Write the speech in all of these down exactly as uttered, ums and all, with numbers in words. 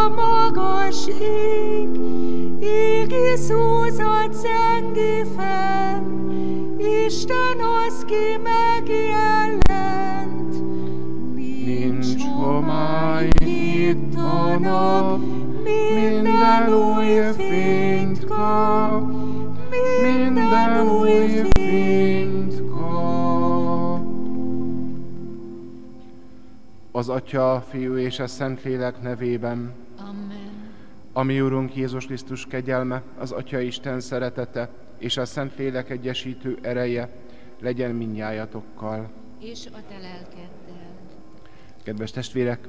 a magas ég, égi szúzat zengi fenn, Isten az, ki megjelent. Nincs homály itt a nap, minden új fényt kap, minden új fényt kap. Az Atya, a Fiú és a Szentlélek nevében. Amen. A mi Urunk Jézus Krisztus kegyelme, az Atya Isten szeretete és a Szentlélek egyesítő ereje legyen mindnyájatokkal. És a te lelkeddel. Kedves testvérek,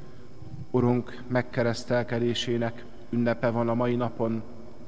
Urunk megkeresztelkedésének ünnepe van a mai napon.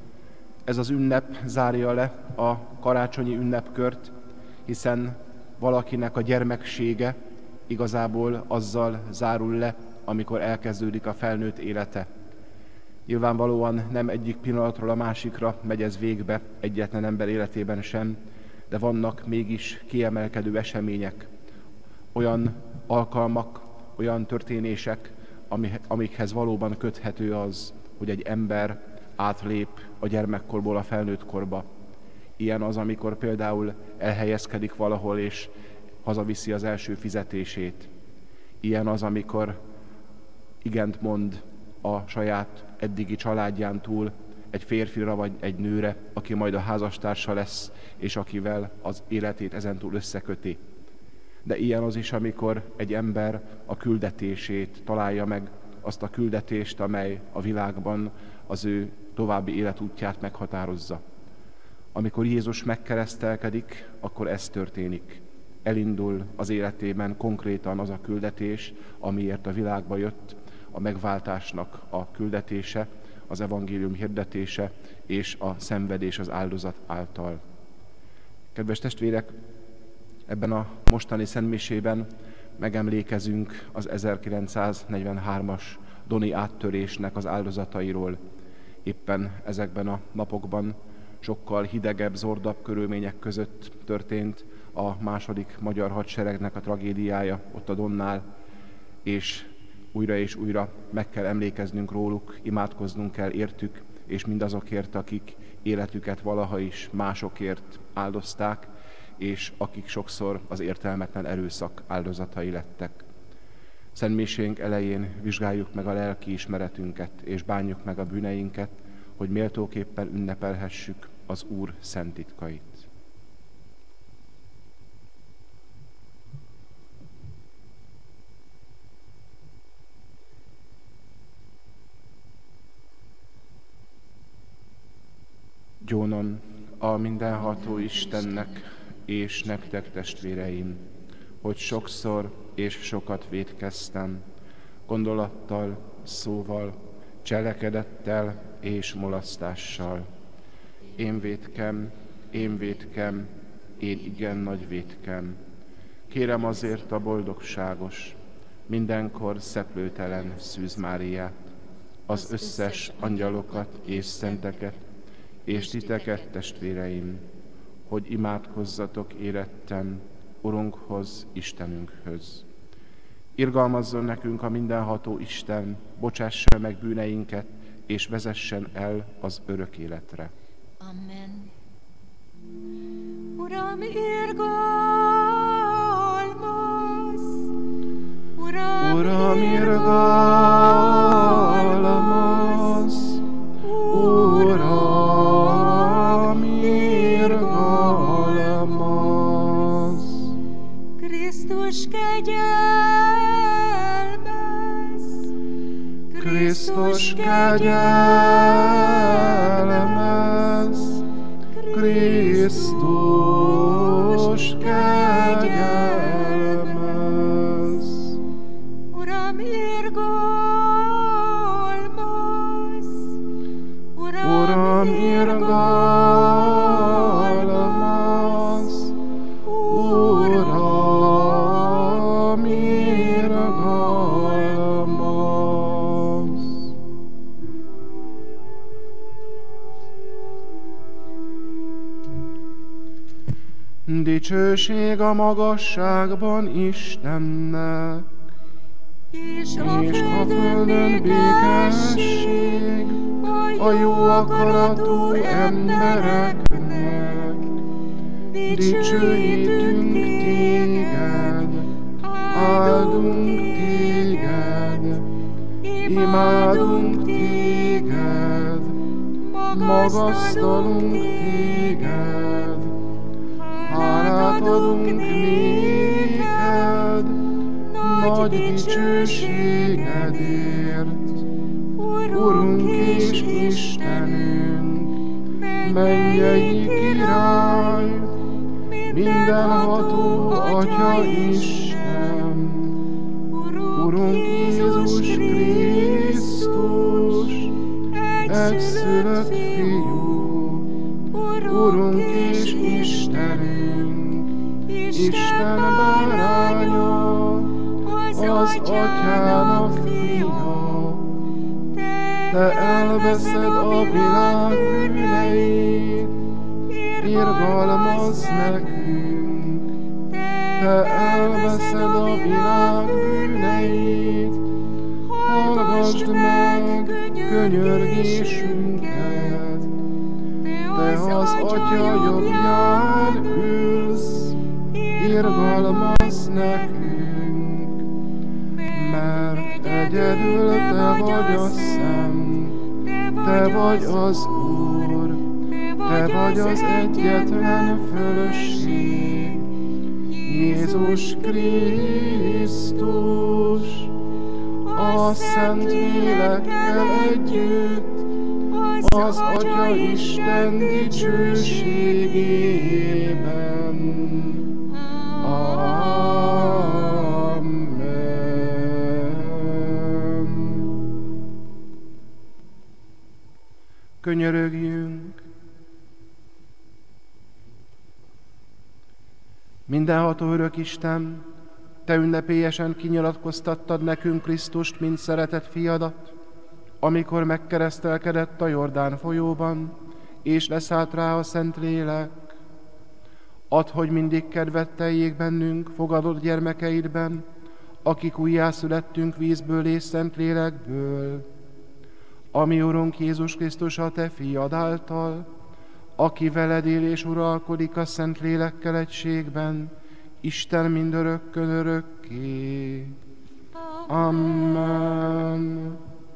Ez az ünnep zárja le a karácsonyi ünnepkört, hiszen valakinek a gyermeksége igazából azzal zárul le, amikor elkezdődik a felnőtt élete. Nyilvánvalóan nem egyik pillanatról a másikra megy ez végbe egyetlen ember életében sem, de vannak mégis kiemelkedő események, olyan alkalmak, olyan történések, amikhez valóban köthető az, hogy egy ember átlép a gyermekkorból a felnőtt korba. Ilyen az, amikor például elhelyezkedik valahol és hazaviszi az első fizetését. Ilyen az, amikor igent mond a saját eddigi családján túl egy férfira vagy egy nőre, aki majd a házastársa lesz, és akivel az életét ezentúl összeköti. De ilyen az is, amikor egy ember a küldetését találja meg, azt a küldetést, amely a világban az ő további életútját meghatározza. Amikor Jézus megkeresztelkedik, akkor ez történik. Elindul az életében konkrétan az a küldetés, amiért a világba jött, a megváltásnak a küldetése, az evangélium hirdetése és a szenvedés az áldozat által. Kedves testvérek, ebben a mostani szentmisében megemlékezünk az ezerkilencszáznegyvenhármas doni áttörésnek az áldozatairól. Éppen ezekben a napokban sokkal hidegebb, zordabb körülmények között történt a második magyar hadseregnek a tragédiája ott a Donnál, és újra és újra meg kell emlékeznünk róluk, imádkoznunk kell értük, és mindazokért, akik életüket valaha is másokért áldozták, és akik sokszor az értelmetlen erőszak áldozatai lettek. Szentmisénk elején vizsgáljuk meg a lelki ismeretünket, és bánjuk meg a bűneinket, hogy méltóképpen ünnepelhessük az Úr szent titkait. Gyónom a mindenható Istennek és nektek, testvéreim, hogy sokszor és sokat vétkeztem, gondolattal, szóval, cselekedettel és mulasztással. Én vétkem, én vétkem, én igen nagy vétkem. Kérem azért a boldogságos, mindenkor szeplőtelen Szűz Máriát, az összes angyalokat és szenteket, és titeket, testvéreim, hogy imádkozzatok érettem Urunkhoz, Istenünkhöz. Irgalmazzon nekünk a mindenható Isten, bocsássa meg bűneinket, és vezessen el az örök életre. Amen. Uram, irgalmaz! Uram, Uram, irgalmaz! Uram, irgalmaz! Krisztus kegyelmez! Krisztus kegyelmez! Krisztus kegyelmez! Uram, irgalmaz! Uram, irgalmaz! Uram, irgalmaz! Dicsőség a magasságban Istennek, és a és a földön békesség a jó akaratú embereknek. Dicsőítünk téged, áldunk téged, imádunk téged, magasztalunk téged, hálát adunk néked, nagy dicsőségedért. Urunk és Istenünk, mennyei király, mindenható Atya Isten, Urunk Jézus Krisztus, egyszülött Fiú, Urunk és Istenünk, Isten báránya, az Atyának Fia. Te elveszed a világ bűneit, irgalmazz nekünk. Te elveszed a világ bűneit, hallgassd meg könyörgésünket. Te az Atya jobbján ülsz, irgalmazz nekünk, mert egyedül Te vagy a Szent, Te vagy az Úr, Te vagy az egyetlen fölösség, Jézus Krisztus, a Szent Lélekkel együtt, az Atya Isten dicsőségében. Amen. Könyörögjünk! Mindenható örök Isten, Te ünnepélyesen kinyilatkoztattad nekünk Krisztust, mint szeretett fiadat, amikor megkeresztelkedett a Jordán folyóban, és leszállt rá a Szentlélek. Add, hogy mindig kedvet teljék bennünk, fogadott gyermekeidben, akik újjászülettünk vízből és Szentlélekből. Ami Urunk Jézus Krisztus a Te fiad által, aki veled él és uralkodik a Szentlélekkel egységben, Isten mindörökkön örökké. Amen.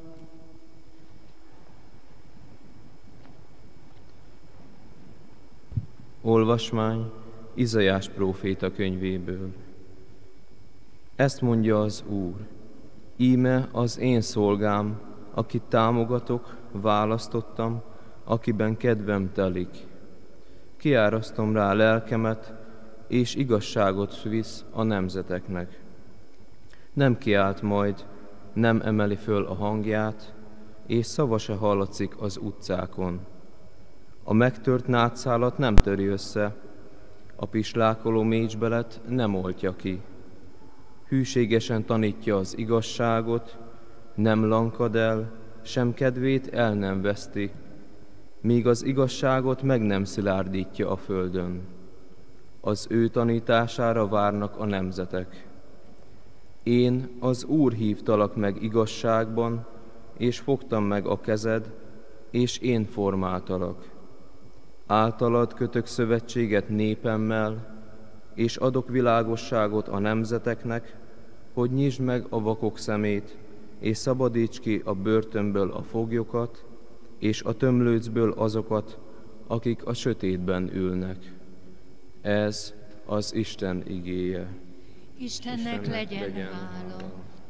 Olvasmány Izaiás próféta könyvéből. Ezt mondja az Úr: íme az én szolgám, akit támogatok, választottam, akiben kedvem telik. Kiárasztom rá lelkemet, és igazságot visz a nemzeteknek. Nem kiált majd, nem emeli föl a hangját, és szava se hallatszik az utcákon. A megtört nátszálat nem töri össze, a pislákoló mécsbelet nem oltja ki. Hűségesen tanítja az igazságot, nem lankad el, sem kedvét el nem veszti, míg az igazságot meg nem szilárdítja a földön. Az ő tanítására várnak a nemzetek. Én, az Úr hívtalak meg igazságban, és fogtam meg a kezed, és én formáltalak. Általad kötök szövetséget népemmel, és adok világosságot a nemzeteknek, hogy nyisd meg a vakok szemét, és szabadíts ki a börtönből a foglyokat, és a tömlőcből azokat, akik a sötétben ülnek. Ez az Isten igéje. Istennek, Istennek legyen, legyen hála.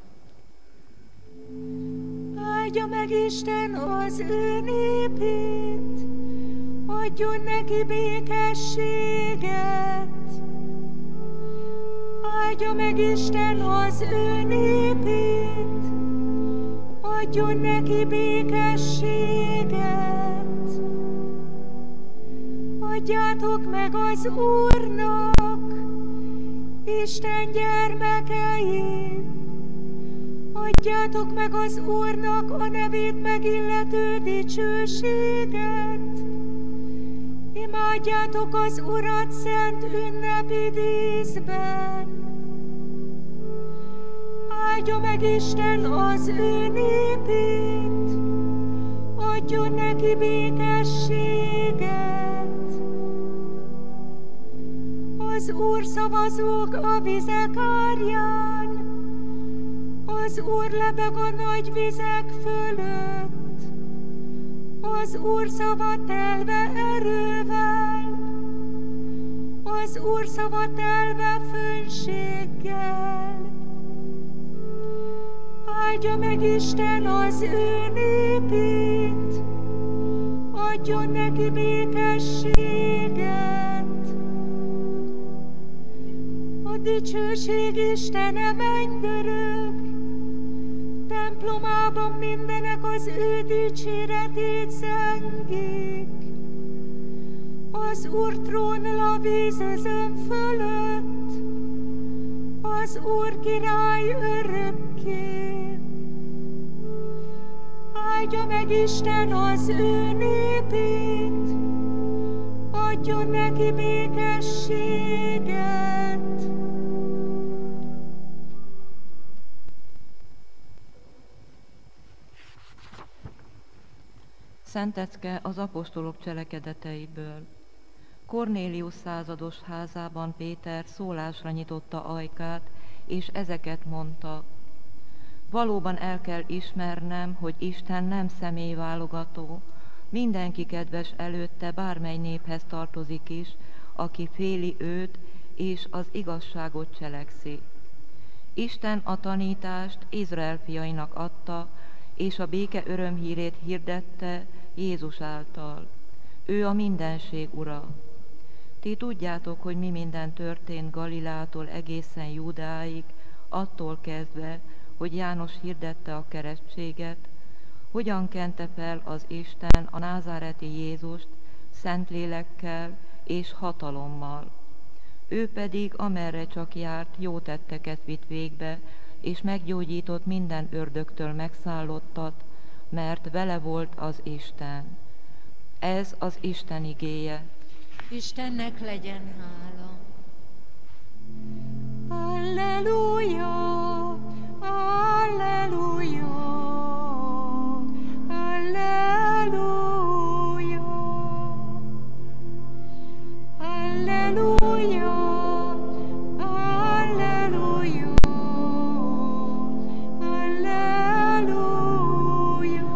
Áldja meg Isten az ő népét, adjon neki békességet. Áldja meg Isten az ő népét, adjon neki békességet. Adjátok meg az Úrnak, Isten gyermekei, adjátok meg az Úrnak a nevét megillető dicsőséget. Imádjátok az Urat szent ünnepi díszben. Áldja meg Isten az ő népét, adjon neki békességet. Az Úr szavazók a vizek árján, az Úr lebeg a nagy vizek fölött, az Úr szava telve erővel, az Úr szava telve fönséggel. Áldja meg Isten az ő népét, adjon neki békességet. A dicsőség Istene mennydörög, templomában mindenek az ő dicséretét zengik. Az Úr trónol a vízözön fölött, az Úr király örökké. Áldja meg Isten az ő népét, adjon neki békességet. Szentecke az apostolok cselekedeteiből. Kornélius százados házában Péter szólásra nyitotta ajkát, és ezeket mondta. Valóban el kell ismernem, hogy Isten nem személyválogató, mindenki kedves előtte, bármely néphez tartozik is, aki féli őt és az igazságot cselekszi. Isten a tanítást Izrael fiainak adta, és a béke örömhírét hirdette Jézus által. Ő a mindenség ura. Ti tudjátok, hogy mi minden történt Galileától egészen Júdeáig, attól kezdve, hogy János hirdette a keresztséget, hogyan kente fel az Isten a názáreti Jézust Szentlélekkel és hatalommal. Ő pedig, amerre csak járt, jó tetteket vitt végbe, és meggyógyított minden ördögtől megszállottat, mert vele volt az Isten. Ez az Isten igéje. Istennek legyen hála. Alleluja, alleluja, alleluja, alleluja, alleluja, alleluja.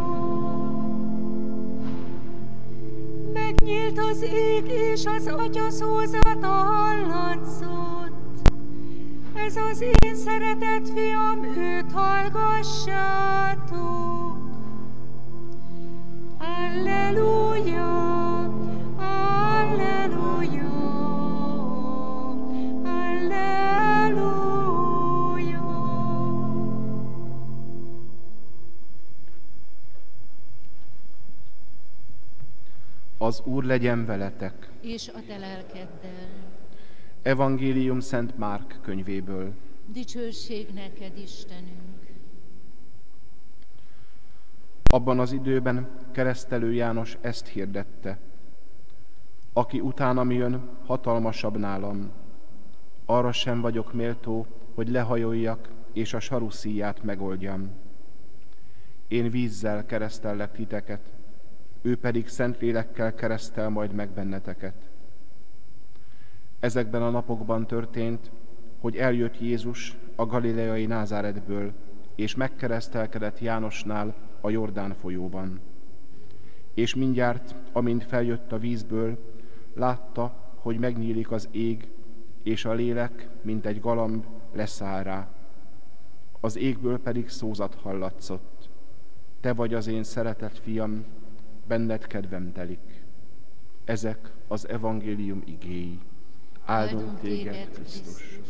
Megnyílt az ég, és az Atya szózata hallatszott. Ez az én szeretett fiam, őt hallgassátok. Alleluja, alleluja, alleluja. Az Úr legyen veletek. És a te lelkeddel. Evangélium Szent Márk könyvéből. Dicsőség neked, Istenünk. Abban az időben keresztelő János ezt hirdette. Aki utánam jön, hatalmasabb nálam. Arra sem vagyok méltó, hogy lehajoljak, és a saruszíját megoldjam. Én vízzel keresztellek titeket, ő pedig Szentlélekkel keresztel majd meg benneteket. Ezekben a napokban történt, hogy eljött Jézus a galileai Názáretből, és megkeresztelkedett Jánosnál a Jordán folyóban. És mindjárt, amint feljött a vízből, látta, hogy megnyílik az ég, és a lélek, mint egy galamb, leszáll rá. Az égből pedig szózat hallatszott. Te vagy az én szeretett fiam, benned kedvem telik. Ezek az evangélium igéi. Áldunk téged, Krisztus!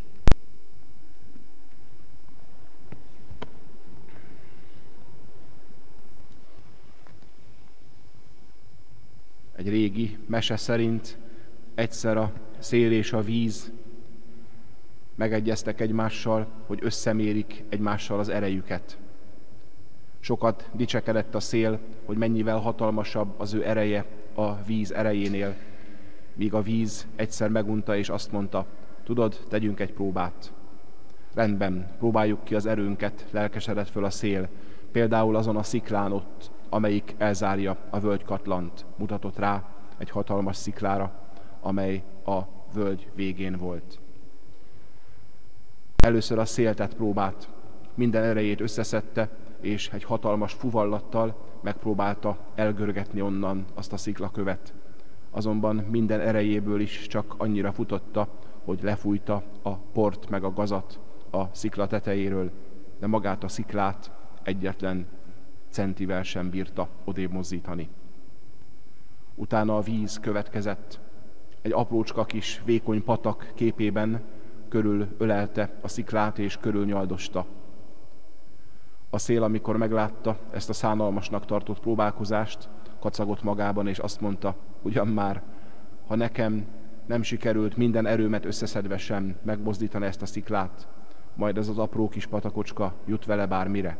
Egy régi mese szerint egyszer a szél és a víz megegyeztek egymással, hogy összemérik egymással az erejüket. Sokat dicsekedett a szél, hogy mennyivel hatalmasabb az ő ereje a víz erejénél, míg a víz egyszer megunta és azt mondta, tudod, tegyünk egy próbát. rendben, próbáljuk ki az erőnket, lelkesedett föl a szél, például azon a sziklán ott, amelyik elzárja a völgykatlant, mutatott rá egy hatalmas sziklára, amely a völgy végén volt. Először a szél tett próbát, minden erejét összeszedte, és egy hatalmas fuvallattal megpróbálta elgörgetni onnan azt a sziklakövet. Azonban minden erejéből is csak annyira futotta, hogy lefújta a port meg a gazat a szikla tetejéről, de magát a sziklát egyetlen centivel sem bírta odébb mozdítani. Utána a víz következett, egy aprócska kis vékony patak képében körül ölelte a sziklát és körül nyaldosta. A szél, amikor meglátta ezt a szánalmasnak tartott próbálkozást, kacagott magában, és azt mondta, ugyan már, ha nekem nem sikerült minden erőmet összeszedve sem megmozdítani ezt a sziklát, majd ez az apró kis patakocska jut vele bármire.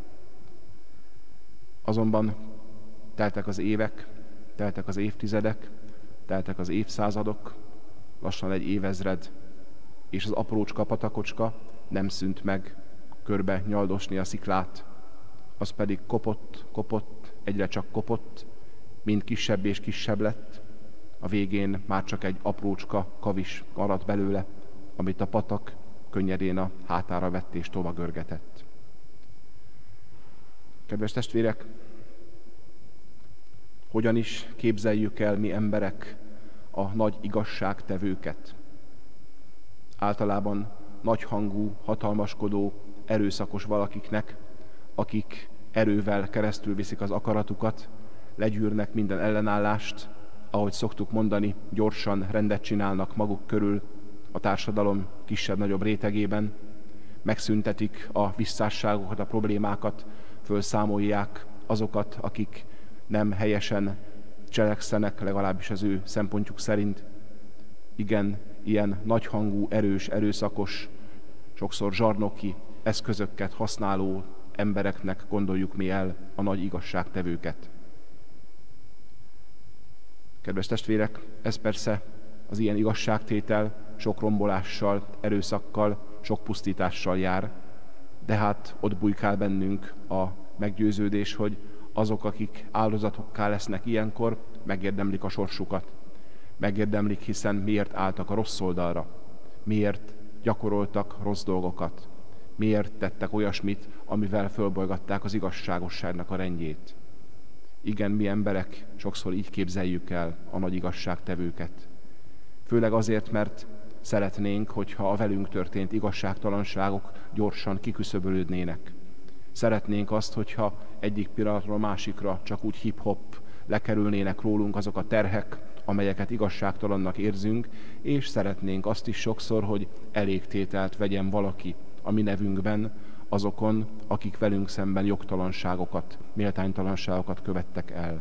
Azonban teltek az évek, teltek az évtizedek, teltek az évszázadok, lassan egy évezred, és az aprócska patakocska nem szűnt meg körbe nyaldosni a sziklát. Az pedig kopott, kopott, egyre csak kopott, mind kisebb és kisebb lett. A végén már csak egy aprócska kavis maradt belőle, amit a patak könnyedén a hátára vett és tovább görgetett. Kedves testvérek, hogyan is képzeljük el mi emberek a nagy igazságtevőket? Általában nagyhangú, hatalmaskodó, erőszakos valakiknek, akik erővel keresztül viszik az akaratukat, legyűrnek minden ellenállást, ahogy szoktuk mondani, gyorsan rendet csinálnak maguk körül a társadalom kisebb-nagyobb rétegében, megszüntetik a visszásságokat, a problémákat, fölszámolják azokat, akik nem helyesen cselekszenek, legalábbis az ő szempontjuk szerint. Igen, ilyen nagyhangú, erős, erőszakos, sokszor zsarnoki eszközöket használó embereknek gondoljuk mi el a nagy igazságtevőket. Kedves testvérek, ez persze az ilyen igazságtétel sok rombolással, erőszakkal, sok pusztítással jár, de hát ott bujkál bennünk a meggyőződés, hogy azok, akik áldozatokká lesznek ilyenkor, megérdemlik a sorsukat. Megérdemlik, hiszen miért álltak a rossz oldalra, miért gyakoroltak rossz dolgokat, miért tettek olyasmit, amivel fölbolygatták az igazságosságnak a rendjét. Igen, mi emberek sokszor így képzeljük el a nagy igazságtevőket. Főleg azért, mert szeretnénk, hogyha a velünk történt igazságtalanságok gyorsan kiküszöbölődnének. Szeretnénk azt, hogyha egyik pillanatról a másikra csak úgy hip-hop lekerülnének rólunk azok a terhek, amelyeket igazságtalannak érzünk, és szeretnénk azt is sokszor, hogy elégtételt vegyen valaki a mi nevünkben azokon, akik velünk szemben jogtalanságokat, méltánytalanságokat követtek el.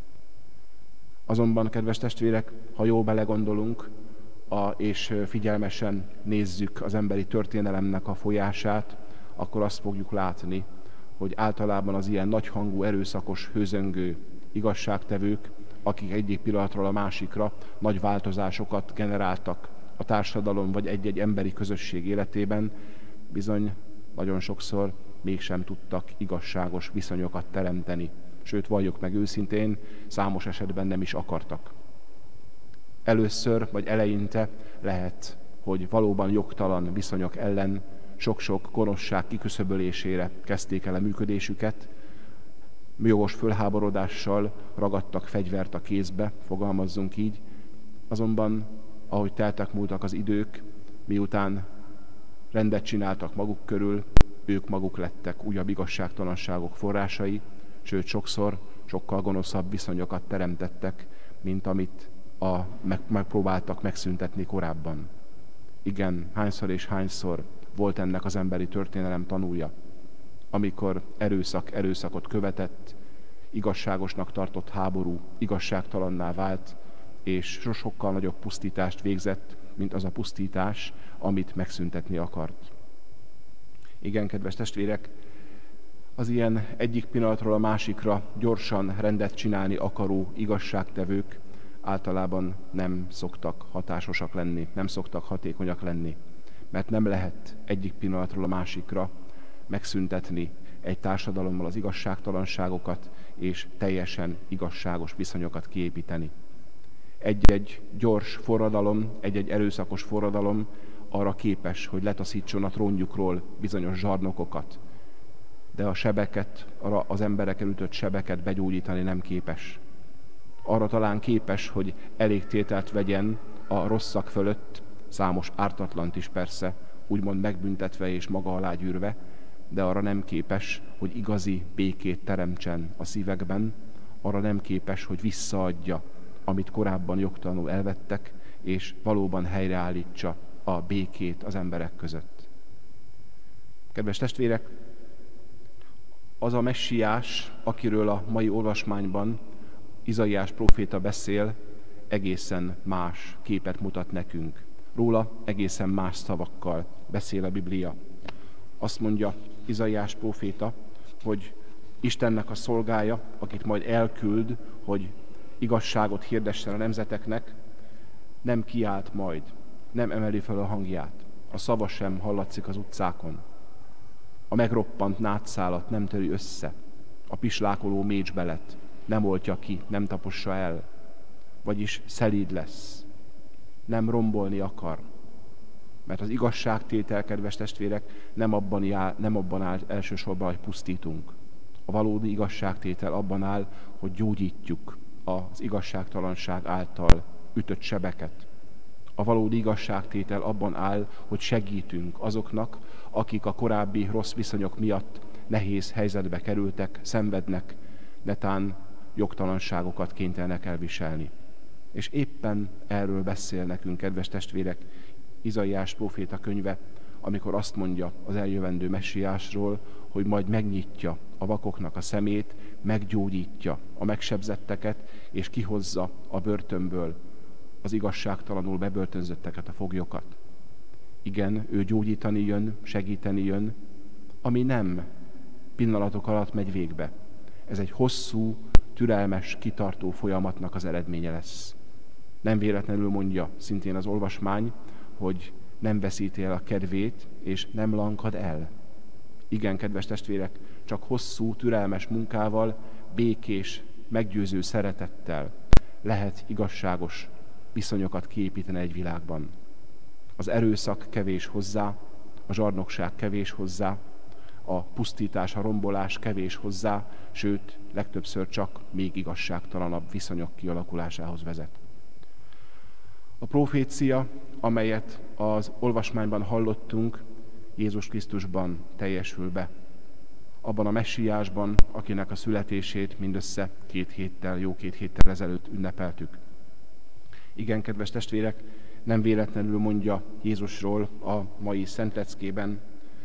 Azonban, kedves testvérek, ha jól belegondolunk, a, és figyelmesen nézzük az emberi történelemnek a folyását, akkor azt fogjuk látni, hogy általában az ilyen nagyhangú, erőszakos, hőzöngő igazságtevők, akik egyik pillanatról a másikra nagy változásokat generáltak a társadalom vagy egy-egy emberi közösség életében, bizony nagyon sokszor mégsem tudtak igazságos viszonyokat teremteni. Sőt, valljuk meg őszintén, számos esetben nem is akartak. Először vagy eleinte lehet, hogy valóban jogtalan viszonyok ellen sok-sok gonoszság kiküszöbölésére kezdték el a működésüket, jogos fölháborodással ragadtak fegyvert a kézbe, fogalmazzunk így, azonban, ahogy teltek múltak az idők, miután rendet csináltak maguk körül, ők maguk lettek újabb igazságtalanságok forrásai, sőt sokszor sokkal gonoszabb viszonyokat teremtettek, mint amit a, meg, megpróbáltak megszüntetni korábban. Igen, hányszor és hányszor volt ennek az emberi történelem tanúja, amikor erőszak erőszakot követett, igazságosnak tartott háború igazságtalanná vált, és sokkal nagyobb pusztítást végzett, mint az a pusztítás, amit megszüntetni akart. Igen, kedves testvérek, az ilyen egyik pillanatról a másikra gyorsan rendet csinálni akaró igazságtevők általában nem szoktak hatásosak lenni, nem szoktak hatékonyak lenni. mert nem lehet egyik pillanatról a másikra megszüntetni egy társadalommal az igazságtalanságokat, és teljesen igazságos viszonyokat kiépíteni. Egy-egy gyors forradalom, egy-egy erőszakos forradalom arra képes, hogy letaszítson a trónjukról bizonyos zsarnokokat, de a sebeket, arra az emberek elütött sebeket begyógyítani nem képes. Arra talán képes, hogy elégtételt vegyen a rosszak fölött, számos ártatlant is persze, úgymond megbüntetve és maga alá gyűrve, de arra nem képes, hogy igazi békét teremtsen a szívekben, arra nem képes, hogy visszaadja, amit korábban jogtalanul elvettek, és valóban helyreállítsa a békét az emberek között. Kedves testvérek, az a messiás, akiről a mai olvasmányban Izaiás próféta beszél, egészen más képet mutat nekünk. Róla egészen más szavakkal beszél a Biblia. Azt mondja Izaiás próféta, hogy Istennek a szolgája, akit majd elküld, hogy igazságot hirdessen a nemzeteknek, nem kiált majd, nem emeli fel a hangját. A szava sem hallatszik az utcákon. A megroppant nátszálat nem töri össze. A pislákoló mécsbelet nem oltja ki, nem tapossa el. Vagyis szelíd lesz. Nem rombolni akar. Mert az igazságtétel, kedves testvérek, nem abban, áll, nem abban áll elsősorban, hogy pusztítunk. A valódi igazságtétel abban áll, hogy gyógyítjuk az igazságtalanság által ütött sebeket. A valódi igazságtétel abban áll, hogy segítünk azoknak, akik a korábbi rossz viszonyok miatt nehéz helyzetbe kerültek, szenvednek, netán jogtalanságokat kénytelenek elviselni. És éppen erről beszél nekünk, kedves testvérek, Izaiás próféta könyve, amikor azt mondja az eljövendő messiásról, hogy majd megnyitja a vakoknak a szemét, meggyógyítja a megsebzetteket, és kihozza a börtönből az igazságtalanul bebörtönzötteket, a foglyokat. Igen, ő gyógyítani jön, segíteni jön, ami nem pillanatok alatt megy végbe. Ez egy hosszú, türelmes, kitartó folyamatnak az eredménye lesz. Nem véletlenül mondja szintén az olvasmány, hogy nem veszíti el a kedvét, és nem lankad el. Igen, kedves testvérek, csak hosszú, türelmes munkával, békés, meggyőző szeretettel lehet igazságos viszonyokat kiépíteni egy világban. Az erőszak kevés hozzá, a zsarnokság kevés hozzá, a pusztítás, a rombolás kevés hozzá, sőt, legtöbbször csak még igazságtalanabb viszonyok kialakulásához vezet. A profécia, amelyet az olvasmányban hallottunk, Jézus Krisztusban teljesül be. Abban a messiásban, akinek a születését mindössze két héttel, jó két héttel ezelőtt ünnepeltük. Igen, kedves testvérek, nem véletlenül mondja Jézusról a mai szentleckében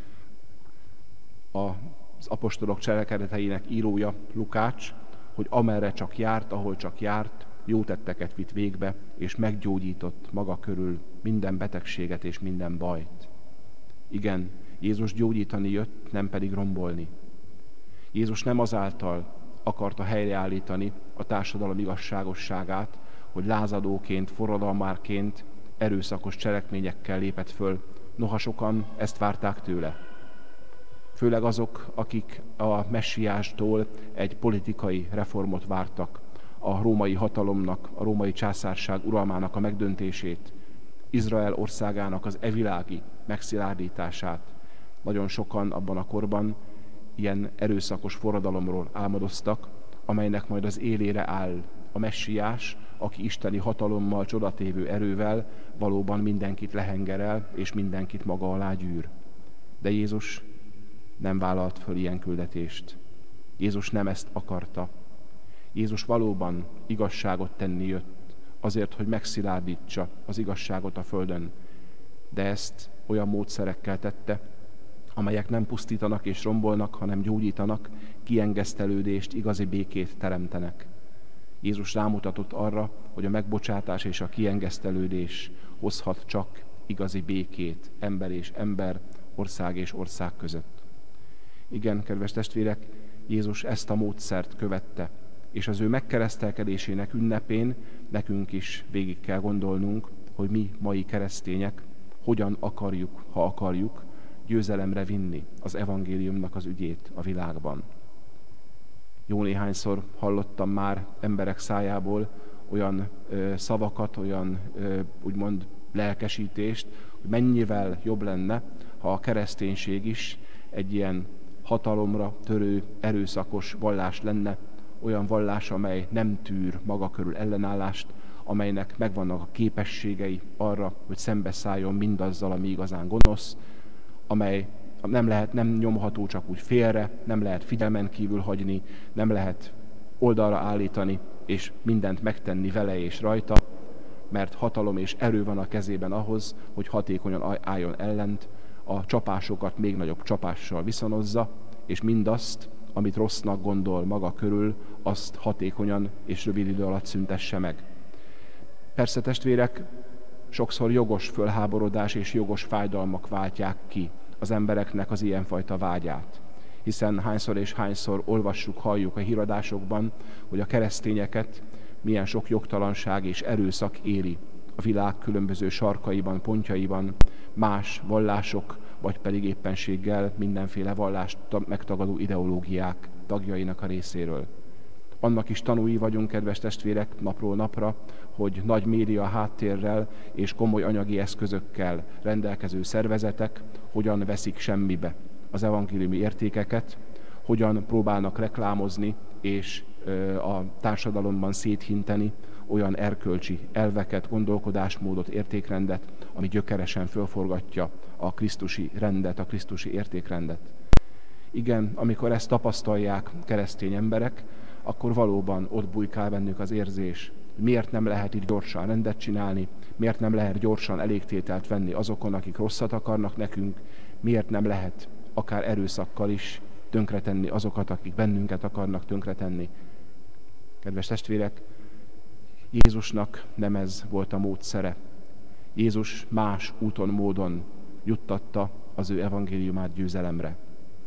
az apostolok cselekedeteinek írója, Lukács, hogy amerre csak járt, ahol csak járt, jó tetteket vitt végbe, és meggyógyított maga körül minden betegséget és minden bajt. Igen, Jézus gyógyítani jött, nem pedig rombolni. Jézus nem azáltal akarta helyreállítani a társadalom igazságosságát, hogy lázadóként, forradalmárként, erőszakos cselekményekkel lépett föl. Noha sokan ezt várták tőle. Főleg azok, akik a messiástól egy politikai reformot vártak, a római hatalomnak, a római császárság uralmának a megdöntését, Izrael országának az evilági megszilárdítását. Nagyon sokan abban a korban ilyen erőszakos forradalomról álmodoztak, amelynek majd az élére áll a messiás, aki isteni hatalommal, csodatévő erővel valóban mindenkit lehengerel, és mindenkit maga alá gyűr. De Jézus nem vállalt föl ilyen küldetést. Jézus nem ezt akarta. Jézus valóban igazságot tenni jött, azért, hogy megszilárdítsa az igazságot a földön. De ezt olyan módszerekkel tette, amelyek nem pusztítanak és rombolnak, hanem gyógyítanak, kiengesztelődést, igazi békét teremtenek. Jézus rámutatott arra, hogy a megbocsátás és a kiengesztelődés hozhat csak igazi békét ember és ember, ország és ország között. Igen, kedves testvérek, Jézus ezt a módszert követte, és az ő megkeresztelkedésének ünnepén nekünk is végig kell gondolnunk, hogy mi mai keresztények hogyan akarjuk, ha akarjuk, győzelemre vinni az evangéliumnak az ügyét a világban. Jó néhányszor hallottam már emberek szájából olyan ö, szavakat, olyan ö, úgymond lelkesítést, hogy mennyivel jobb lenne, ha a kereszténység is egy ilyen hatalomra törő, erőszakos vallás lenne, olyan vallás, amely nem tűr maga körül ellenállást, amelynek megvannak a képességei arra, hogy szembeszálljon mindazzal, ami igazán gonosz, amely nem lehet, nem nyomható csak úgy félre, nem lehet figyelmen kívül hagyni, nem lehet oldalra állítani, és mindent megtenni vele és rajta, mert hatalom és erő van a kezében ahhoz, hogy hatékonyan álljon ellent, a csapásokat még nagyobb csapással viszonozza, és mindazt, amit rossznak gondol maga körül, azt hatékonyan és rövid idő alatt szüntesse meg. Persze, testvérek, sokszor jogos fölháborodás és jogos fájdalmak váltják ki az embereknek az ilyenfajta vágyát. Hiszen hányszor és hányszor olvassuk, halljuk a híradásokban, hogy a keresztényeket milyen sok jogtalanság és erőszak éri a világ különböző sarkaiban, pontjaiban, más vallások, vagy pedig éppenséggel mindenféle vallást megtagadó ideológiák tagjainak a részéről. Annak is tanúi vagyunk, kedves testvérek, napról napra, hogy nagy média háttérrel és komoly anyagi eszközökkel rendelkező szervezetek hogyan veszik semmibe az evangéliumi értékeket, hogyan próbálnak reklámozni és a társadalomban széthinteni olyan erkölcsi elveket, gondolkodásmódot, értékrendet, ami gyökeresen fölforgatja a krisztusi rendet, a krisztusi értékrendet. Igen, amikor ezt tapasztalják keresztény emberek, akkor valóban ott bujkál bennük az érzés, hogy miért nem lehet így gyorsan rendet csinálni, miért nem lehet gyorsan elégtételt venni azokon, akik rosszat akarnak nekünk, miért nem lehet akár erőszakkal is tönkretenni azokat, akik bennünket akarnak tönkretenni. Kedves testvérek, Jézusnak nem ez volt a módszere. Jézus más úton, módon juttatta az ő evangéliumát győzelemre.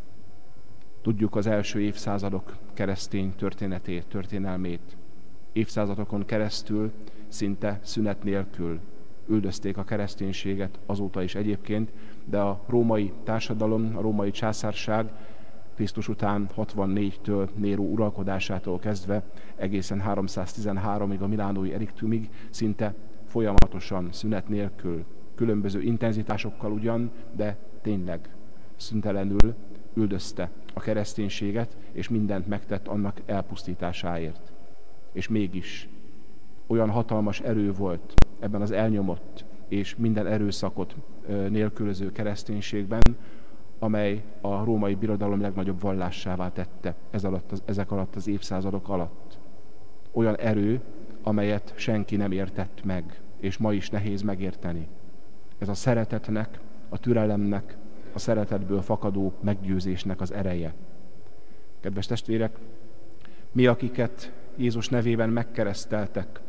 Tudjuk az első évszázadok keresztény történetét, történelmét. Évszázadokon keresztül, szinte szünet nélkül üldözték a kereszténységet, azóta is egyébként, de a római társadalom, a római császárság Krisztus után hatvannégytől Néró uralkodásától kezdve egészen háromszáztizenháromig, a milánói ediktumig szinte folyamatosan, szünet nélkül, különböző intenzitásokkal ugyan, de tényleg szüntelenül üldözte a kereszténységet, és mindent megtett annak elpusztításáért. És mégis olyan hatalmas erő volt ebben az elnyomott és minden erőszakot nélkülöző kereszténységben, amely a római birodalom legnagyobb vallássává tette ez alatt az, ezek alatt az évszázadok alatt. Olyan erő, amelyet senki nem értett meg, és ma is nehéz megérteni. Ez a szeretetnek, a türelemnek, a szeretetből fakadó meggyőzésnek az ereje. Kedves testvérek, mi, akiket Jézus nevében megkereszteltek,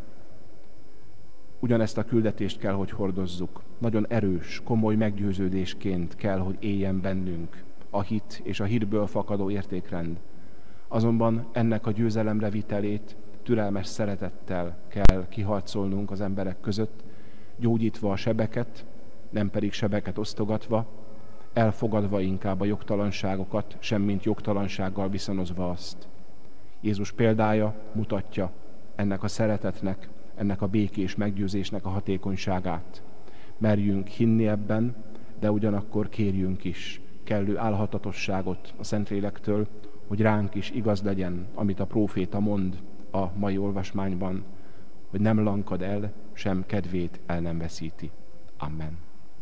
ugyanezt a küldetést kell, hogy hordozzuk. Nagyon erős, komoly meggyőződésként kell, hogy éljen bennünk a hit és a hitből fakadó értékrend. Azonban ennek a győzelemre vitelét türelmes szeretettel kell kiharcolnunk az emberek között, gyógyítva a sebeket, nem pedig sebeket osztogatva, elfogadva inkább a jogtalanságokat, semmint jogtalansággal viszonozva azt. Jézus példája mutatja ennek a szeretetnek, ennek a békés meggyőzésnek a hatékonyságát. Merjünk hinni ebben, de ugyanakkor kérjünk is kellő álhatatosságot a Szentlélektől, hogy ránk is igaz legyen, amit a próféta mond a mai olvasmányban, hogy nem lankad el, sem kedvét el nem veszíti. Amen.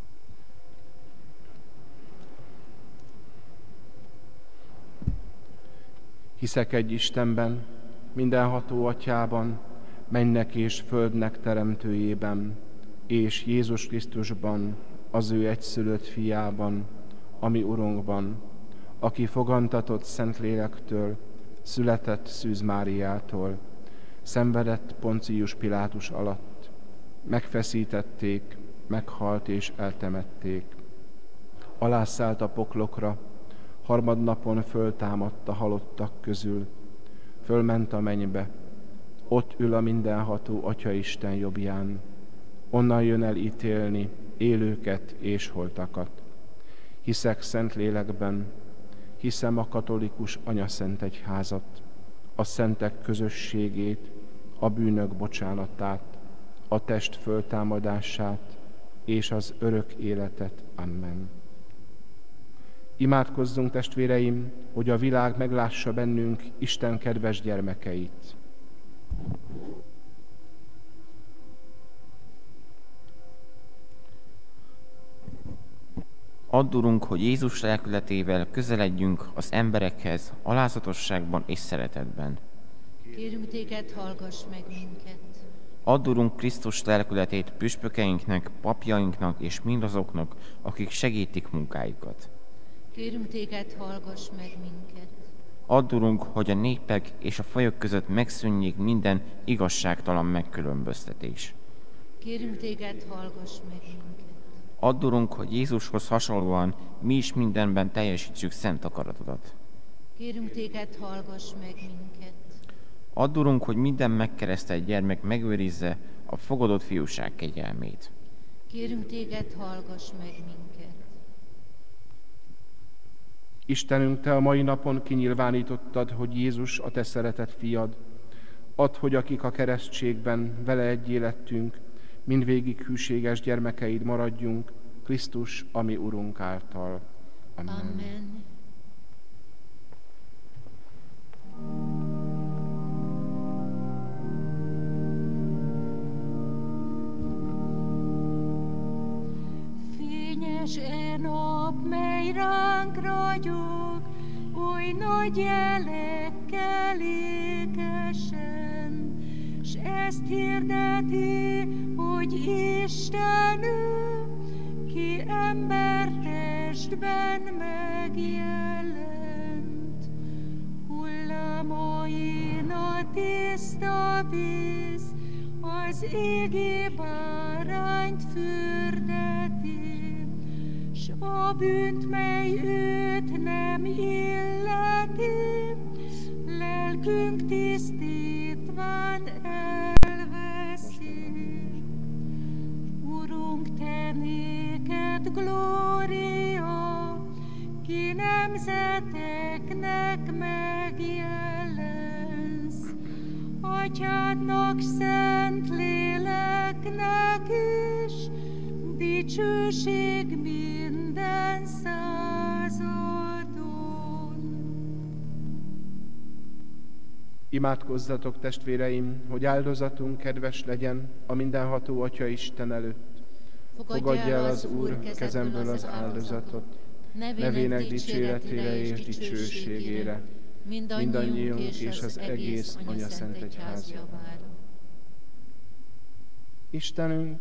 Hiszek egy Istenben, mindenható Atyában, mennek és földnek teremtőjében, és Jézus Krisztusban, az ő egyszülött fiában, ami Urunkban, aki fogantatott Szentlélektől, született Szűz Máriától, szenvedett Poncius Pilátus alatt, megfeszítették, meghalt és eltemették. Alászállt a poklokra, harmadnapon föltámadt a halottak közül, fölment a mennybe, ott ül a mindenható Atya Isten jobbján, onnan jön el ítélni élőket és holtakat. Hiszek szent lélekben, hiszem a katolikus anyaszent egyházat, a szentek közösségét, a bűnök bocsánatát, a test föltámadását és az örök életet. Amen. Imádkozzunk, testvéreim, hogy a világ meglássa bennünk Isten kedves gyermekeit. Add, Urunk, hogy Jézus lelkületével közeledjünk az emberekhez alázatosságban és szeretetben. Kérünk téged, hallgass meg minket. Add, Urunk, Krisztus lelkületét püspökeinknek, papjainknak és mindazoknak, akik segítik munkájukat. Kérünk téged, hallgass meg minket. Add, Urunk, hogy a népek és a fajok között megszűnjék minden igazságtalan megkülönböztetés. Kérünk téged, hallgass meg minket. Add, Urunk, hogy Jézushoz hasonlóan mi is mindenben teljesítsük szent akaratodat. Kérünk téged, hallgass meg minket. Add, Urunk, hogy minden megkeresztelt gyermek megőrizze a fogadott fiúság kegyelmét. Kérünk téged, hallgass meg minket. Istenünk, Te a mai napon kinyilvánítottad, hogy Jézus a Te szeretett fiad. Add, hogy akik a keresztségben vele egyé lettünk, mindvégig hűséges gyermekeid maradjunk, Krisztus, a mi Urunk által. Amen. Amen. Fényes e nap, mely ránk ragyog, oly nagy jelekkel ékesen, s ezt hirdeti, hogy Istenünk, ki embertestben megjelent. Hullámain a tiszta víz, az égi bárányt fürdeti, s a bűnt, mely őt nem illeti, lelkünk tisztítván elveszi. Urunk, Te néked glória, ki nemzeteknek megjelensz. Atyádnak, szent léleknek is, dicsőség minden századon. Imádkozzatok, testvéreim, hogy áldozatunk kedves legyen a mindenható Atya Isten előtt. Fogadja el az Úr kezemből az áldozatot, nevének dicséretére és dicsőségére, mindannyiunk és az egész anyaszent egyház javára. Istenünk,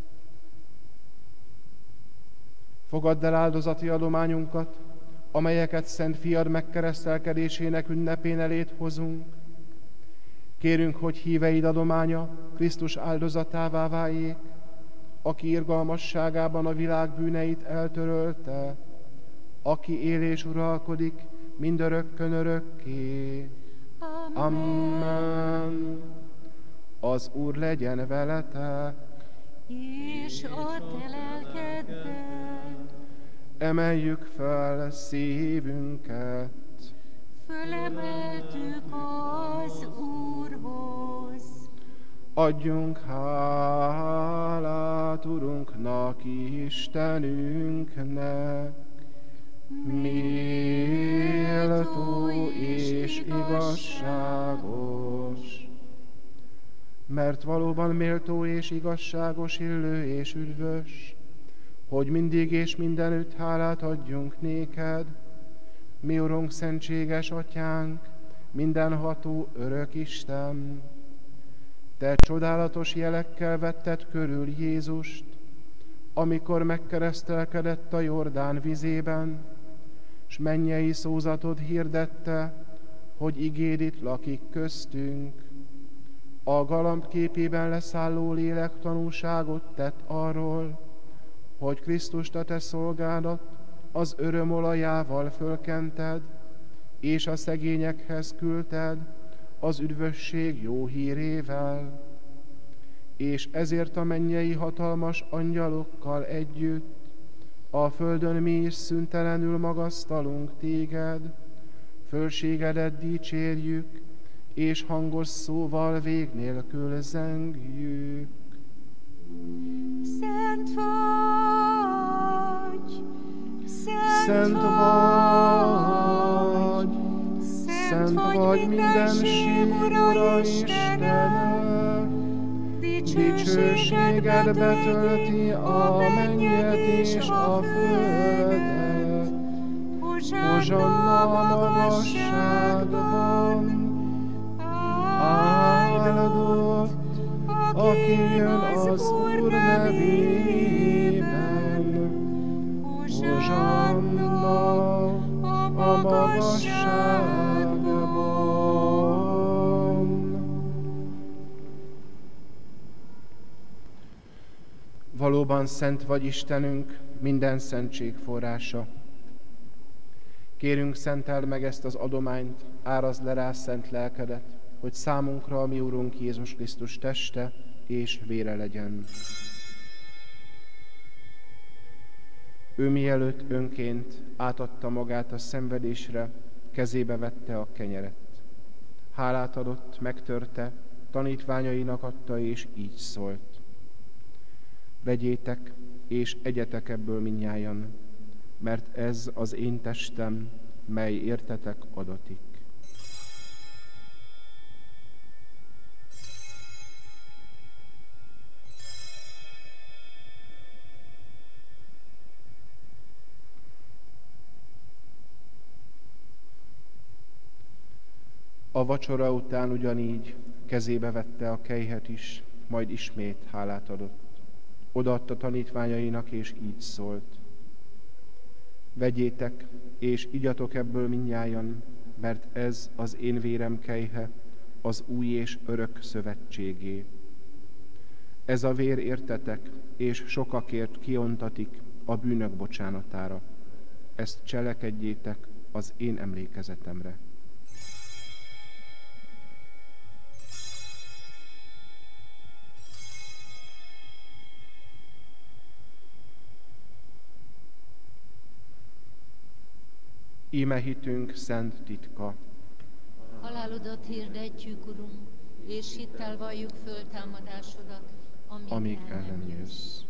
fogadd el áldozati adományunkat, amelyeket Szent Fiad megkeresztelkedésének ünnepén elét hozunk. Kérünk, hogy híveid adománya Krisztus áldozatává váljék, aki irgalmasságában a világ bűneit eltörölte, aki él és uralkodik mindörökkön örökké. Amen. Amen. Az Úr legyen veletek, És a te lelkeddel. emeljük fel szívünket, Fölemeltük az Úrhoz. adjunk hálát Urunknak, Istenünknek, méltó és igazságos. Mert valóban méltó és igazságos, illő és üdvös, hogy mindig és mindenütt hálát adjunk néked, mi Urunk, szentséges Atyánk, mindenható örök Isten. Te csodálatos jelekkel vetted körül Jézust, amikor megkeresztelkedett a Jordán vizében, s mennyei szózatod hirdette, hogy igéd itt lakik köztünk. A galamb képében leszálló lélek tanúságot tett arról, hogy Krisztust a te szolgádat az öröm olajával fölkented, és a szegényekhez küldted az üdvösség jó hírével. és ezért a mennyei hatalmas angyalokkal együtt a földön mi is szüntelenül magasztalunk téged, fölségedet dicsérjük, és hangos szóval vég nélkül zengjük. Szent vagy, szent, Szent vagy, Szent vagy mindenség Ura Istened, dicsőséged betölti a mennyet és a földet. Hozsanna a magasságban, áldott, aki jön az Úr nevében. Hozsanna a magasságban. Valóban szent vagy Istenünk, minden szentség forrása. Kérünk, szenteld meg ezt az adományt, árazd le rá szent lelkedet, hogy számunkra a mi Urunk Jézus Krisztus teste és vére legyen. Ő mielőtt önként átadta magát a szenvedésre, kezébe vette a kenyeret. Hálát adott, megtörte, tanítványainak adta, és így szólt. Vegyétek, és egyetek ebből mindnyájan, mert ez az én testem, mely értetek adatik. A vacsora után ugyanígy kezébe vette a kelyhet is, majd ismét hálát adott. Odaadta tanítványainak, és így szólt. Vegyétek, és igyatok ebből mindnyájan, mert ez az én vérem kelyhe, az új és örök szövetségé. Ez a vér értetek, és sokakért kiontatik a bűnök bocsánatára. Ezt cselekedjétek az én emlékezetemre. Íme hitünk szent titka. Halálodat hirdetjük, Urunk, és hittel valljuk föltámadásodat, amíg, amíg el el nem nem jössz. jössz.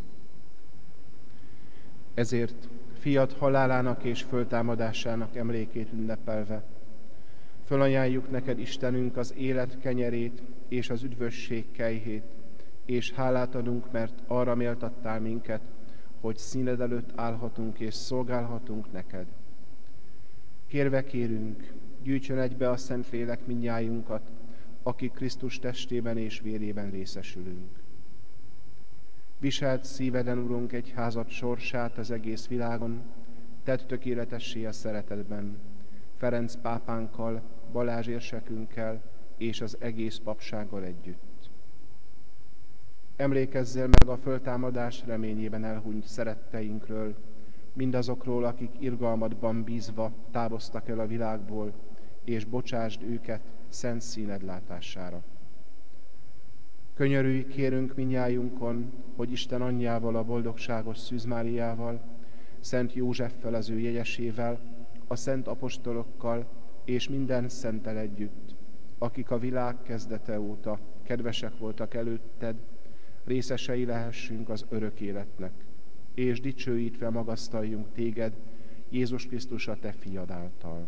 Ezért fiad halálának és föltámadásának emlékét ünnepelve, fölajánljuk neked, Istenünk, az élet kenyerét és az üdvösség kejhét, és hálát adunk, mert arra méltattál minket, hogy színed előtt állhatunk és szolgálhatunk neked. Kérve kérünk, gyűjtsön egybe a Szentlélek mindnyájunkat, akik Krisztus testében és vérében részesülünk. Viselt szíveden, Urunk, egyházad sorsát az egész világon, tedd tökéletessé a szeretetben, Ferenc pápánkkal, Balázs érsekünkkel és az egész papsággal együtt. Emlékezzél meg a föltámadás reményében elhunyt szeretteinkről, mindazokról, akik irgalmadban bízva távoztak el a világból, és bocsásd őket szent színed látására. Könyörülj, kérünk mindnyájunkon, hogy Isten anyjával, a boldogságos Szűz Máriával, Szent Józseffel, az ő jegyesével, a szent apostolokkal és minden szenttel együtt, akik a világ kezdete óta kedvesek voltak előtted, részesei lehessünk az örök életnek, és dicsőítve magasztaljunk téged, Jézus Krisztus, a te fiad által.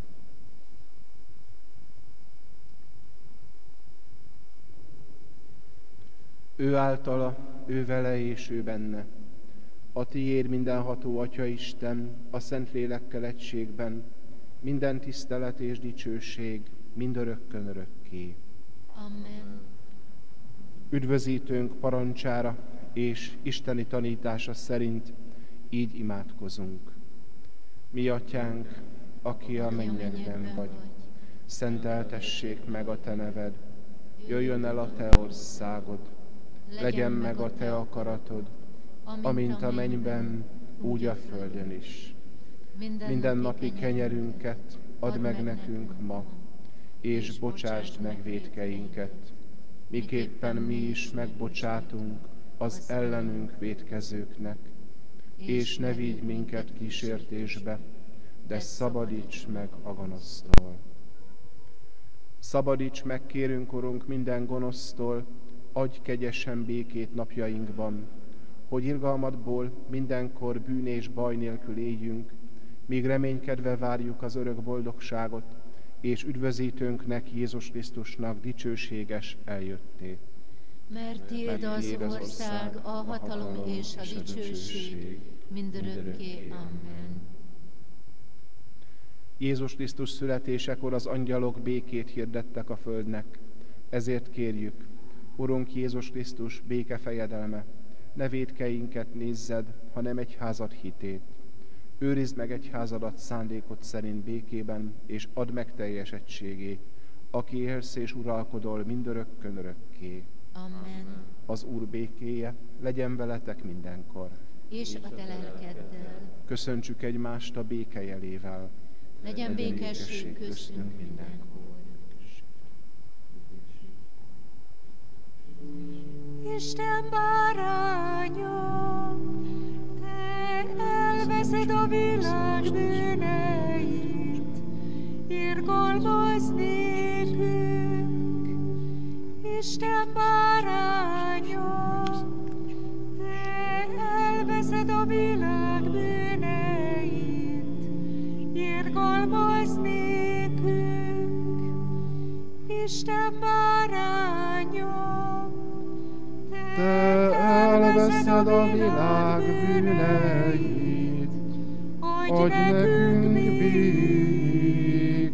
Ő általa, ő vele és ő benne. A tiéd mindenható Atya Isten, a Szentlélekkel egységben, minden tisztelet és dicsőség mindörökkön örökké. Amen. Üdvözítőnk parancsára és isteni tanítása szerint így imádkozunk. Mi Atyánk, aki a mennyekben vagy, szenteltessék meg a te neved, jöjjön el a te országod, legyen meg a te akaratod, amint a mennyben, úgy a földön is. Minden napi kenyerünket add meg nekünk ma, és bocsásd meg vétkeinket, miképpen mi is megbocsátunk az ellenünk vétkezőknek, és ne vigy minket kísértésbe, de szabadíts meg a gonosztól. Szabadíts meg, kérünk, Urunk, minden gonosztól, adj kegyesen békét napjainkban, hogy irgalmadból mindenkor bűn és baj nélkül éljünk, míg reménykedve várjuk az örök boldogságot, és üdvözítőnknek, Jézus Krisztusnak dicsőséges eljöttét. Mert tiéd az ország, a hatalom és a dicsőség, mindörökké. Amen. Jézus Krisztus születésekor az angyalok békét hirdettek a földnek. Ezért kérjük, Urunk Jézus Krisztus béke fejedelme, ne vétkeinket nézzed, hanem egyházad hitét. Őrizd meg egyházadat szándékod szerint békében, és add meg teljes egységét, aki élsz és uralkodol mindörökkön örökké. Amen. Az Úr békéje legyen veletek mindenkor. És a te lelkeddel. Köszöntsük egymást a béke jelével. Legyen békesség köztünk mindenkor. Isten báránya, te elveszed a világ bűneit, irgalmazz nékünk. Isten báránya, te elveszed a világ bűneit, irgalmazz nékünk. Isten báránya, te elveszed a világ bűneit, adj nekünk békét.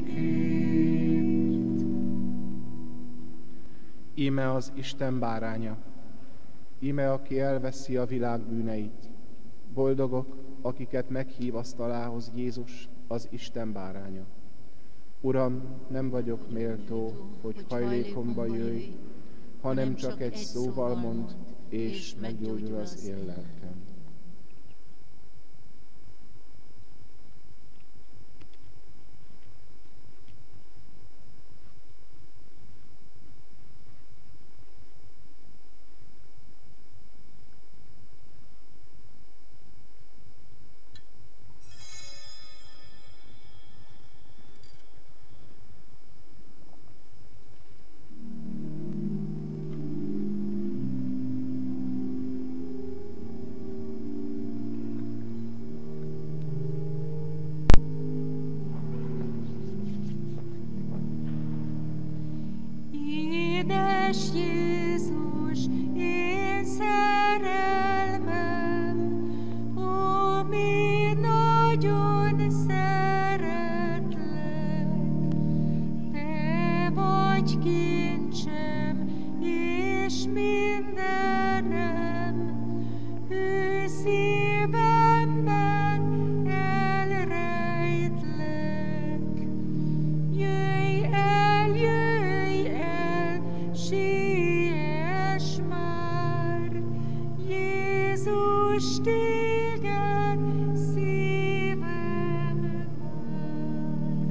Íme az Isten báránya, íme aki elveszi a világ bűneit. Boldogok, akiket meghív asztalához Jézus, az Isten báránya. Uram, nem vagyok méltó, hogy hajlékomba jöjj, hanem csak egy szóval mond, és meggyógyul az én lelkem. Édes Jézus, én szerelmem, ami nagyon szeretlek. Te vagy kincsem és mindenem, ő szívemben elrejtlek. Jöjj el, jöjj el, siess már, Jézus, téged szívem vár.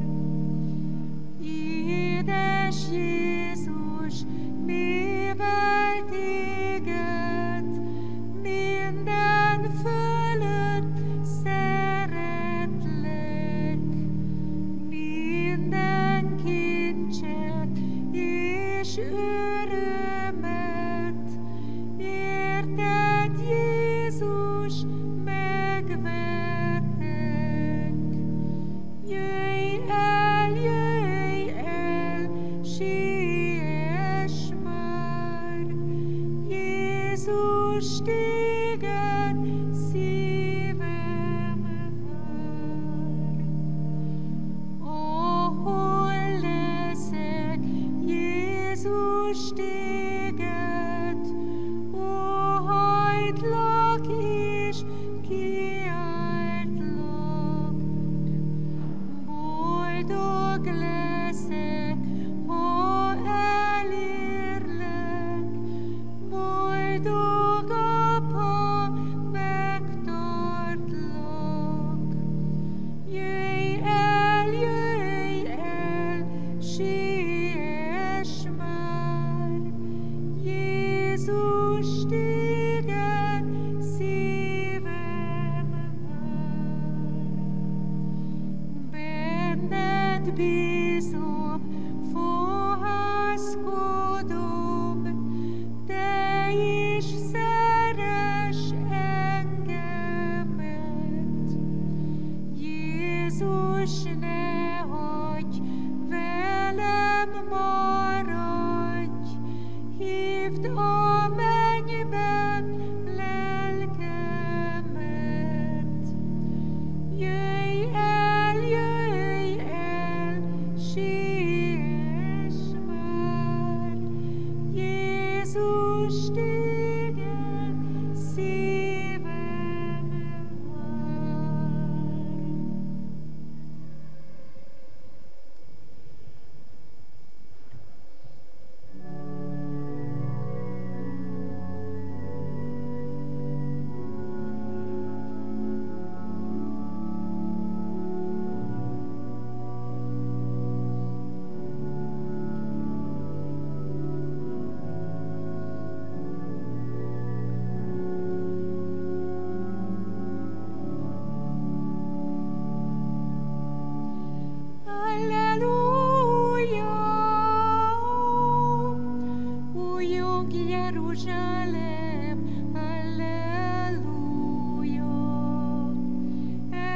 Édes Jézus, mivel téged minden fölött szeretlek, minden kincset és örömet, érted, Jézus, megvettek. Jöjj el, jöjj el, siess már, Jézus, téged szívem vár. Ahol leszek, Jézus, téged, óhajtlak és kiáltlak.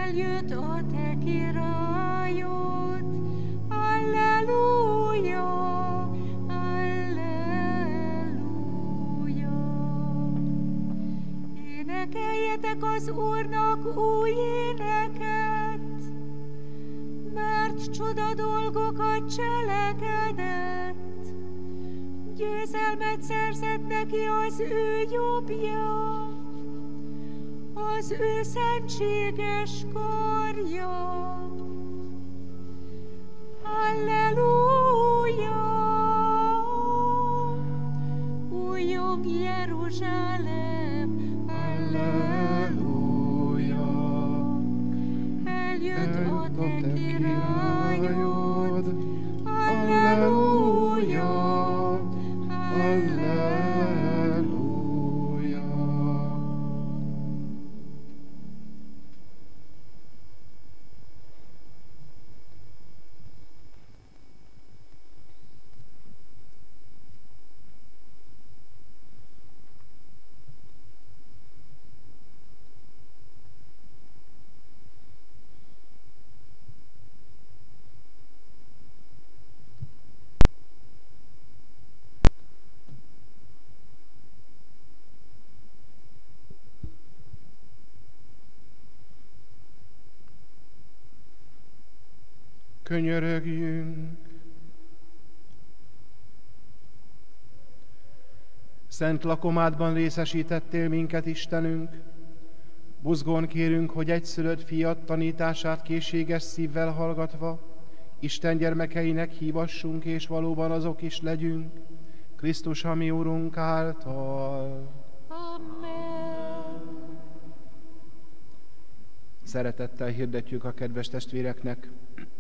Eljött a te királyod, Alleluja, Alleluja. Énekeljetek az Úrnak új éneket, mert csoda dolgokat cselekedett. Győzelmet szerzett neki az ő jobbja, az ő szentséges karja. Alleluja! Újjong Jeruzsálem, Alleluja! Eljött a te királyod, Alleluja! Alleluja! Könyörögjünk! Szent lakomádban részesítettél minket, Istenünk. Buzgón kérünk, hogy egyszülött fiat tanítását készséges szívvel hallgatva, Isten gyermekeinek hívassunk, és valóban azok is legyünk, Krisztus, a mi Urunk által. Amen. Szeretettel hirdetjük a kedves testvéreknek.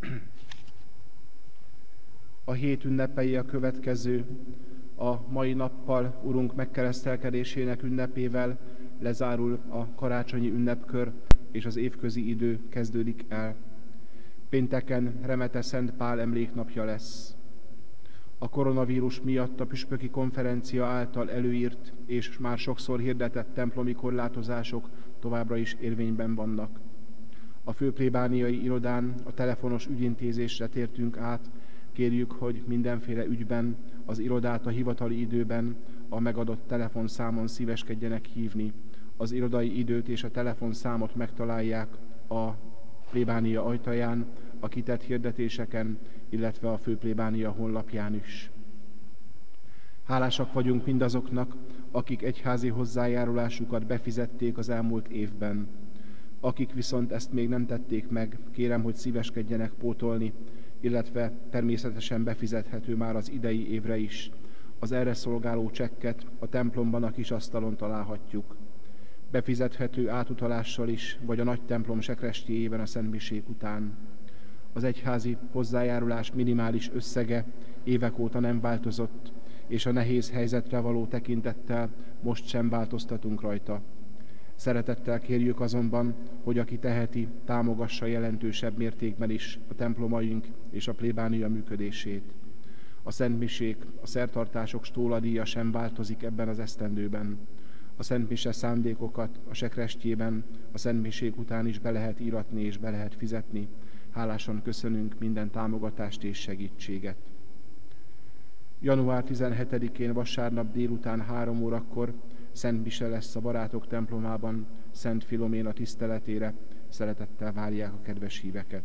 A hét ünnepei a következő. A mai nappal Urunk megkeresztelkedésének ünnepével lezárul a karácsonyi ünnepkör, és az évközi idő kezdődik el. Pénteken Remete Szent Pál emléknapja lesz. A koronavírus miatt a püspöki konferencia által előírt és már sokszor hirdetett templomi korlátozások továbbra is érvényben vannak. A főplébániai irodán a telefonos ügyintézésre tértünk át, kérjük, hogy mindenféle ügyben az irodát a hivatali időben a megadott telefonszámon szíveskedjenek hívni. Az irodai időt és a telefonszámot megtalálják a plébánia ajtaján, a kitett hirdetéseken, illetve a főplébánia honlapján is. Hálásak vagyunk mindazoknak, akik egyházi hozzájárulásukat befizették az elmúlt évben. Akik viszont ezt még nem tették meg, kérem, hogy szíveskedjenek pótolni, illetve természetesen befizethető már az idei évre is. Az erre szolgáló csekket a templomban a kis asztalon találhatjuk. Befizethető átutalással is, vagy a nagy templom sekrestjéjében a szentmisék után. Az egyházi hozzájárulás minimális összege évek óta nem változott, és a nehéz helyzetre való tekintettel most sem változtatunk rajta. Szeretettel kérjük azonban, hogy aki teheti, támogassa jelentősebb mértékben is a templomaink és a plébánia működését. A szentmisék, a szertartások stóladíja sem változik ebben az esztendőben. A szentmise szándékokat a sekrestjében, a szentmisék után is be lehet íratni és be lehet fizetni. Hálásan köszönünk minden támogatást és segítséget. január tizenhetedikén vasárnap délután három órakor szentmise lesz a Barátok templomában, Szent Filoména tiszteletére. Szeretettel várják a kedves híveket.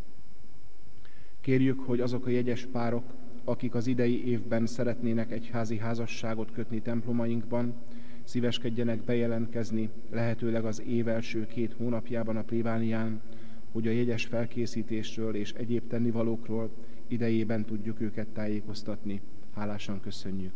Kérjük, hogy azok a jegyes párok, akik az idei évben szeretnének egyházi házasságot kötni templomainkban, szíveskedjenek bejelentkezni, lehetőleg az év első két hónapjában a plébánián, hogy a jegyes felkészítésről és egyéb tennivalókról idejében tudjuk őket tájékoztatni. Hálásan köszönjük.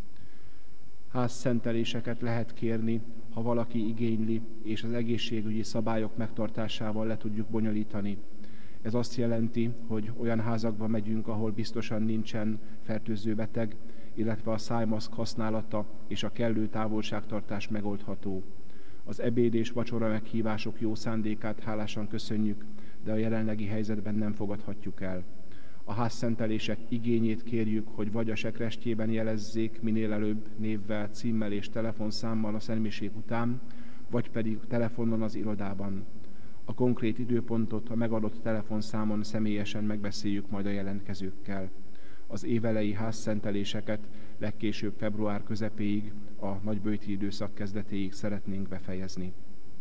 Házszenteléseket lehet kérni, ha valaki igényli, és az egészségügyi szabályok megtartásával le tudjuk bonyolítani. Ez azt jelenti, hogy olyan házakba megyünk, ahol biztosan nincsen fertőző beteg, illetve a szájmaszk használata és a kellő távolságtartás megoldható. Az ebéd és vacsora meghívások jó szándékát hálásan köszönjük, de a jelenlegi helyzetben nem fogadhatjuk el. A házszentelések igényét kérjük, hogy vagy a sekrestjében jelezzék minél előbb névvel, címmel és telefonszámmal a szentmiség után, vagy pedig telefonon az irodában. A konkrét időpontot a megadott telefonszámon személyesen megbeszéljük majd a jelentkezőkkel. Az évelei házszenteléseket legkésőbb február közepéig, a nagyböjti időszak kezdetéig szeretnénk befejezni.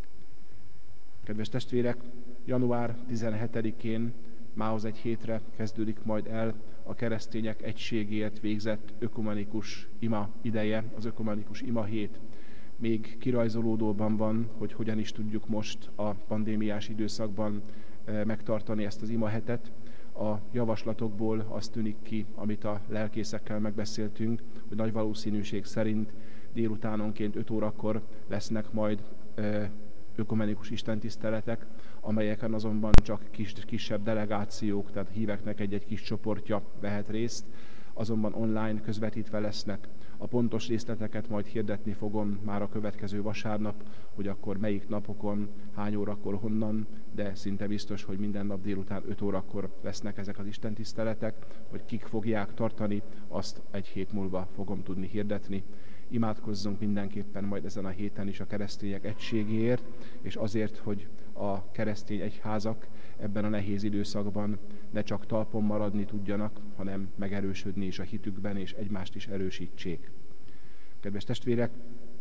Kedves testvérek, január tizenhetedikén, mához egy hétre kezdődik majd el a keresztények egységéért végzett ökumenikus ima ideje, az ökumenikus ima hét. Még kirajzolódóban van, hogy hogyan is tudjuk most a pandémiás időszakban megtartani ezt az ima hetet. A javaslatokból az tűnik ki, amit a lelkészekkel megbeszéltünk, hogy nagy valószínűség szerint délutánonként öt órakor lesznek majd ökumenikus istentiszteletek, amelyeken azonban csak kis, kisebb delegációk, tehát híveknek egy-egy kis csoportja vehet részt, azonban online közvetítve lesznek. A pontos részleteket majd hirdetni fogom már a következő vasárnap, hogy akkor melyik napokon, hány órakor, honnan, de szinte biztos, hogy minden nap délután öt órakor lesznek ezek az istentiszteletek, hogy kik fogják tartani, azt egy hét múlva fogom tudni hirdetni. Imádkozzunk mindenképpen majd ezen a héten is a keresztények egységéért, és azért, hogy a keresztény egyházak ebben a nehéz időszakban ne csak talpon maradni tudjanak, hanem megerősödni is a hitükben, és egymást is erősítsék. Kedves testvérek,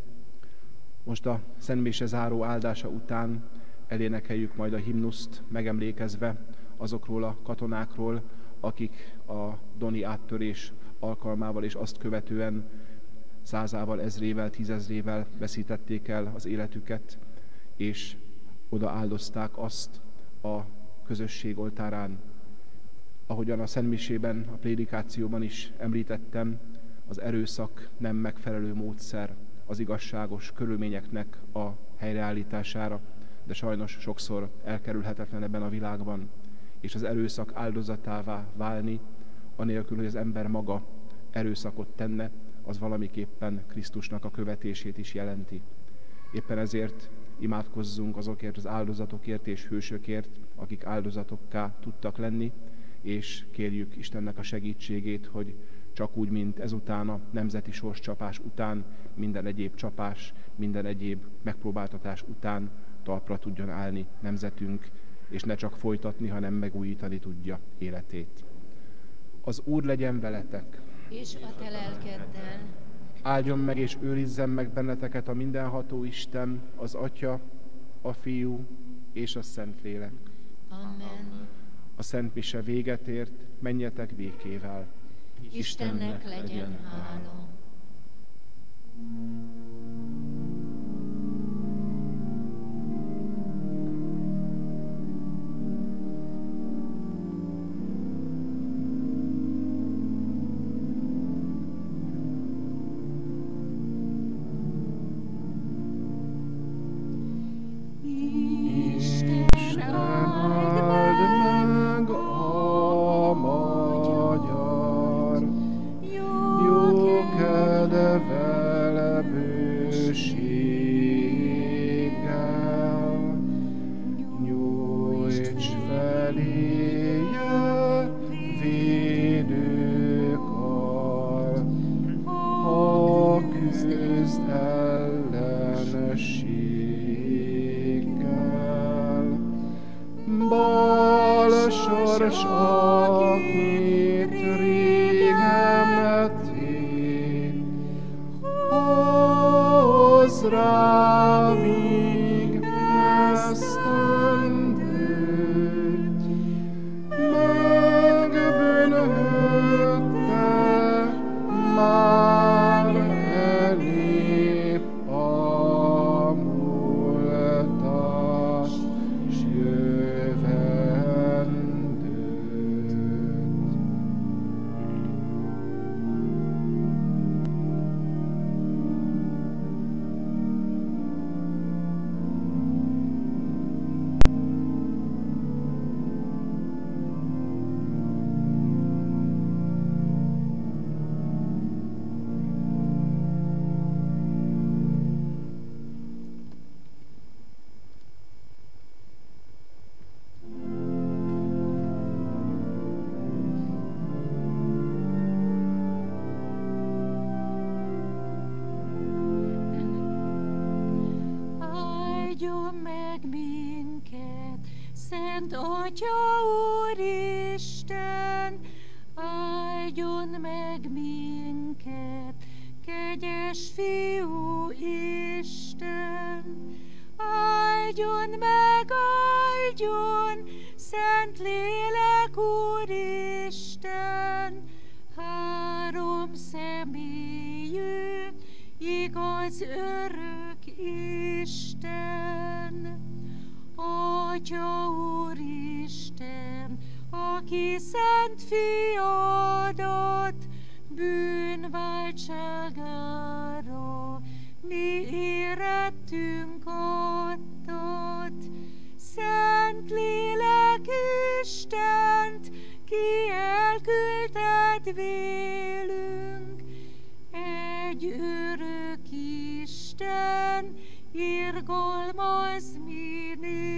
most a szentmise záró áldása után elénekeljük majd a himnuszt, megemlékezve azokról a katonákról, akik a doni áttörés alkalmával és azt követően százával, ezrével, tízezrével veszítették el az életüket, és oda áldozták azt a közösség oltárán. Ahogyan a szentmisében, a prédikációban is említettem, az erőszak nem megfelelő módszer az igazságos körülményeknek a helyreállítására, de sajnos sokszor elkerülhetetlen ebben a világban, és az erőszak áldozatává válni, anélkül, hogy az ember maga erőszakot tenne, az valamiképpen Krisztusnak a követését is jelenti. Éppen ezért imádkozzunk azokért az áldozatokért és hősökért, akik áldozatokká tudtak lenni, és kérjük Istennek a segítségét, hogy csak úgy, mint ezután a nemzeti sorscsapás után, minden egyéb csapás, minden egyéb megpróbáltatás után talpra tudjon állni nemzetünk, és ne csak folytatni, hanem megújítani tudja életét. Az Úr legyen veletek! És a te lelkeddel. Áldjon meg és őrizzen meg benneteket a mindenható Isten, az Atya, a Fiú és a Szentlélek. Amen. A Szent Mise véget ért, menjetek békével. Istennek legyen hála. minket. Szent Atya Úristen, áldjon meg minket. Kegyes Fiú Isten, áldjon meg, áldjon, Szent Lélek Úristen, három személyű, igaz örök Isten. Atya Úristen, aki szent fiadat bűnváltságára mi érettünk adtad. Szent Lélek Istent, ki elküldted vélünk, egy örök Isten, irgalmaz mi